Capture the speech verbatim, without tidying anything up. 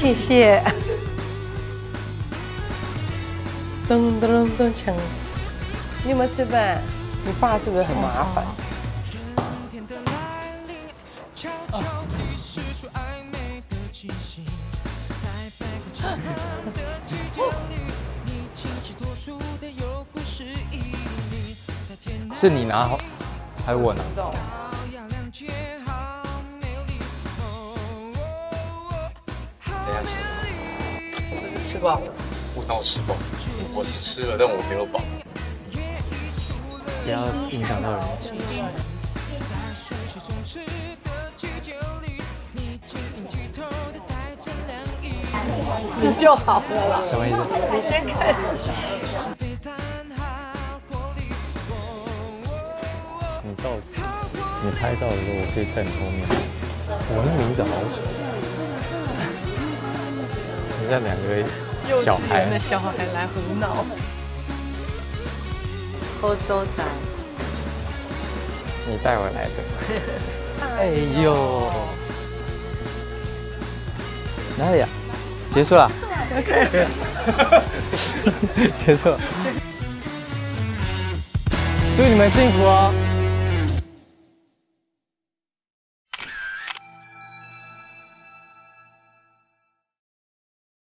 谢谢。噔噔噔锵！你有没有吃饭？你爸是不是很麻烦？ 是你拿好，还是我拿？等一下吃， 不是吃饱了。 我当我吃饱，我是吃了，但我没有饱。不要影响到人。 你就好了啦。 什么意思？ 你先看。 你照，你拍照的时候，我可以在你后面。我那名字好丑。人家两个小孩， 的小孩来胡闹。好收仔， 你带我来的。哎呦，哪里啊？结束了。 OK。 结束了。祝你们幸福哦。